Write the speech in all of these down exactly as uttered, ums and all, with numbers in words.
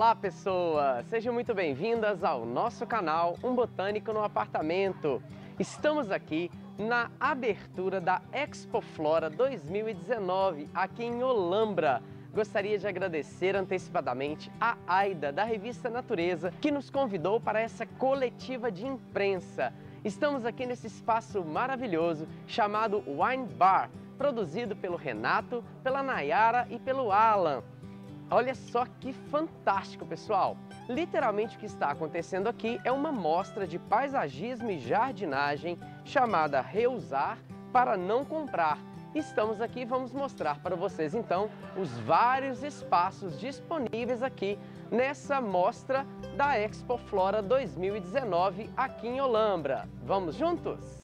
Olá pessoas, sejam muito bem-vindas ao nosso canal Um Botânico no Apartamento. Estamos aqui na abertura da Expoflora dois mil e dezenove aqui em Olambra. Gostaria de agradecer antecipadamente a Aida da revista Natureza que nos convidou para essa coletiva de imprensa. Estamos aqui nesse espaço maravilhoso chamado Wine Bar, produzido pelo Renato, pela Nayara e pelo Alan. Olha só que fantástico, pessoal! Literalmente o que está acontecendo aqui é uma mostra de paisagismo e jardinagem chamada Reusar para Não Comprar. Estamos aqui e vamos mostrar para vocês então os vários espaços disponíveis aqui nessa mostra da Expoflora dois mil e dezenove aqui em Olambra. Vamos juntos?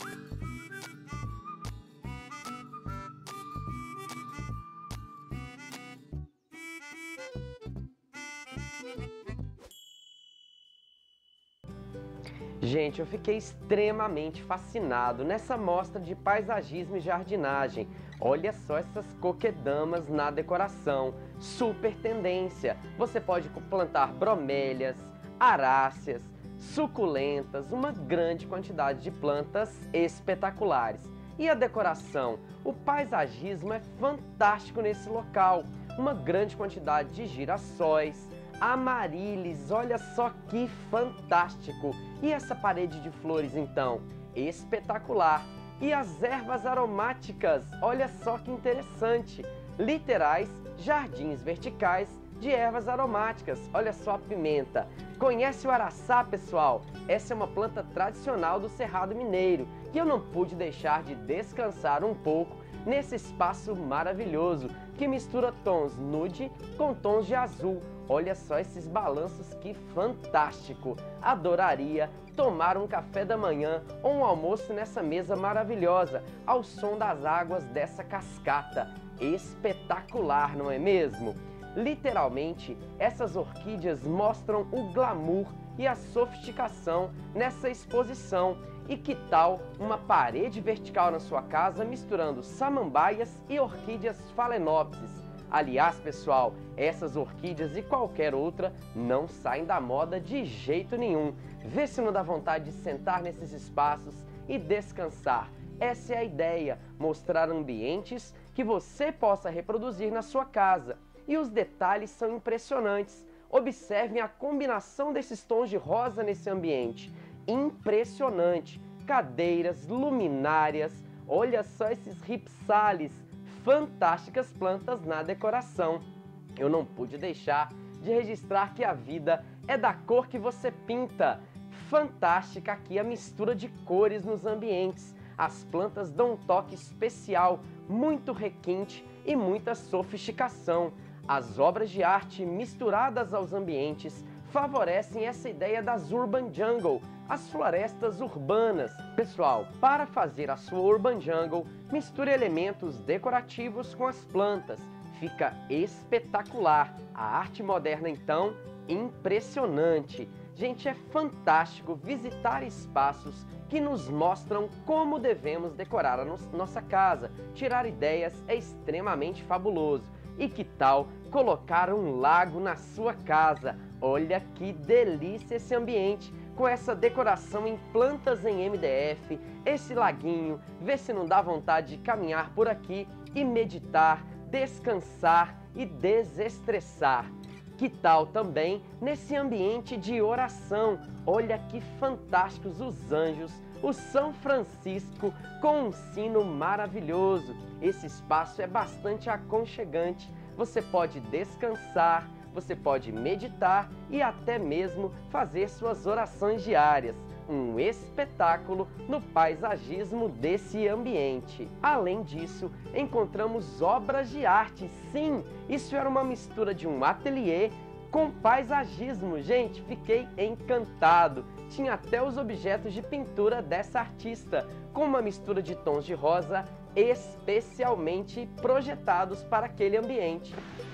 Gente, eu fiquei extremamente fascinado nessa mostra de paisagismo e jardinagem. Olha só essas coquedamas na decoração, super tendência. Você pode plantar bromélias, aráceas, suculentas, uma grande quantidade de plantas espetaculares. E a decoração? O paisagismo é fantástico nesse local. Uma grande quantidade de girassóis, amarilies, olha só que fantástico! E essa parede de flores então? Espetacular! E as ervas aromáticas, olha só que interessante! Literais jardins verticais de ervas aromáticas, olha só a pimenta. Conhece o araçá, pessoal? Essa é uma planta tradicional do Cerrado Mineiro e eu não pude deixar de descansar um pouco nesse espaço maravilhoso que mistura tons nude com tons de azul. Olha só esses balanços, que fantástico! Adoraria tomar um café da manhã ou um almoço nessa mesa maravilhosa, ao som das águas dessa cascata. Espetacular, não é mesmo? Literalmente, essas orquídeas mostram o glamour e a sofisticação nessa exposição. E que tal uma parede vertical na sua casa misturando samambaias e orquídeas phalaenopsis? Aliás, pessoal, essas orquídeas e qualquer outra não saem da moda de jeito nenhum. Vê se não dá vontade de sentar nesses espaços e descansar. Essa é a ideia, mostrar ambientes que você possa reproduzir na sua casa. E os detalhes são impressionantes. Observem a combinação desses tons de rosa nesse ambiente. Impressionante! Cadeiras, luminárias, olha só esses ripsales, fantásticas plantas na decoração. Eu não pude deixar de registrar que a vida é da cor que você pinta. Fantástica aqui a mistura de cores nos ambientes. As plantas dão um toque especial, muito requinte e muita sofisticação. As obras de arte misturadas aos ambientes favorecem essa ideia das Urban Jungle, as florestas urbanas. Pessoal, para fazer a sua Urban Jungle, misture elementos decorativos com as plantas. Fica espetacular. A arte moderna, então, impressionante. Gente, é fantástico visitar espaços que nos mostram como devemos decorar a no- nossa casa. Tirar ideias é extremamente fabuloso. E que tal colocar um lago na sua casa? Olha que delícia esse ambiente, com essa decoração em plantas em M D F, esse laguinho. Vê se não dá vontade de caminhar por aqui e meditar, descansar e desestressar. Que tal também nesse ambiente de oração? Olha que fantásticos os anjos, o São Francisco com um sino maravilhoso. Esse espaço é bastante aconchegante. Você pode descansar, você pode meditar e até mesmo fazer suas orações diárias. Um espetáculo no paisagismo desse ambiente. Além disso, encontramos obras de arte. Sim, isso era uma mistura de um ateliê com paisagismo. Gente, fiquei encantado. Tinha até os objetos de pintura dessa artista, com uma mistura de tons de rosa especialmente projetados para aquele ambiente.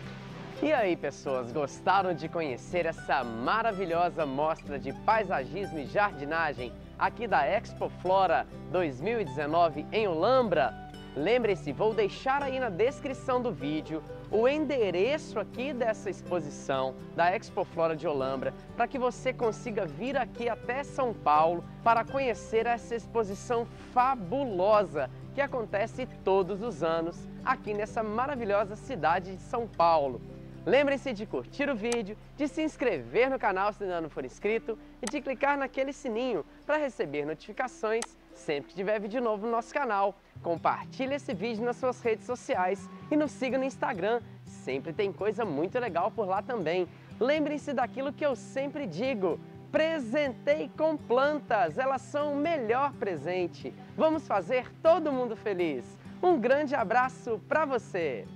E aí, pessoas, gostaram de conhecer essa maravilhosa mostra de paisagismo e jardinagem aqui da Expoflora dois mil e dezenove em Olambra? Lembre-se, vou deixar aí na descrição do vídeo o endereço aqui dessa exposição da Expoflora de Olambra, para que você consiga vir aqui até São Paulo para conhecer essa exposição fabulosa que acontece todos os anos aqui nessa maravilhosa cidade de São Paulo. Lembrem-se de curtir o vídeo, de se inscrever no canal se ainda não for inscrito e de clicar naquele sininho para receber notificações sempre que tiver vídeo novo no nosso canal. Compartilhe esse vídeo nas suas redes sociais e nos siga no Instagram, sempre tem coisa muito legal por lá também. Lembrem-se daquilo que eu sempre digo, presentei com plantas, elas são o melhor presente. Vamos fazer todo mundo feliz. Um grande abraço para você!